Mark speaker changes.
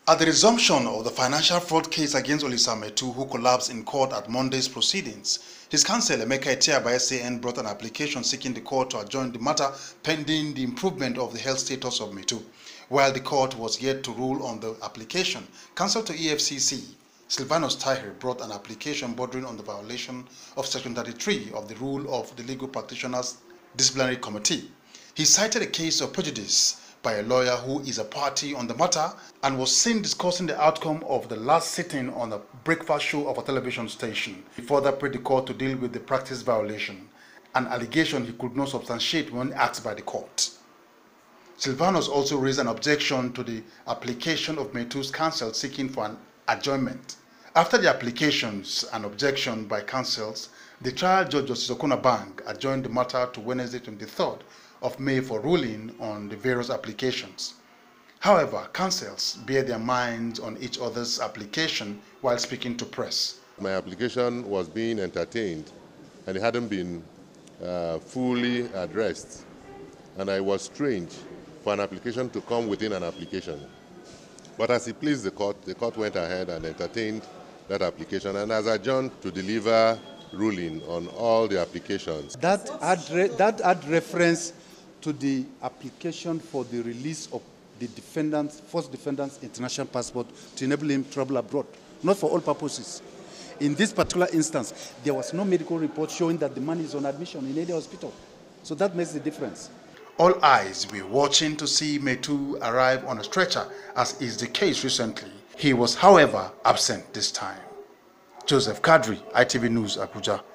Speaker 1: At the resumption of the financial fraud case against Olisa Metu, who collapsed in court at Monday's proceedings, his counsel Emeka Etiaba SAN brought an application seeking the court to adjourn the matter pending the improvement of the health status of Metu. While the court was yet to rule on the application, counsel to EFCC Silvanus Tahir brought an application bordering on the violation of Section 33 of the rule of the Legal Practitioners Disciplinary Committee. He cited a case of prejudice by a lawyer who is a party on the matter and was seen discussing the outcome of the last sitting on a breakfast show of a television station. He further prayed the court to deal with the practice violation, an allegation he could not substantiate when asked by the court. Silvanus also raised an objection to the application of Metu's counsel seeking for an adjournment. After the applications and objection by counsels, the trial judge Justice Okuna Bang adjourned the matter to Wednesday 23rd of May for ruling on the various applications. However, counsels bear their minds on each other's application while speaking to press.
Speaker 2: My application was being entertained and it hadn't been fully addressed, and it was strange for an application to come within an application. But as it pleased the court went ahead and entertained that application and has adjourned to deliver ruling on all the applications.
Speaker 3: That had reference to the application for the release of the first defendant's international passport to enable him to travel abroad, not for all purposes. In this particular instance, there was no medical report showing that the man is on admission in any hospital. So that makes the difference.
Speaker 1: All eyes were watching to see Metu arrive on a stretcher, as is the case recently. He was, however, absent this time. Joseph Kadri, ITV News, Abuja.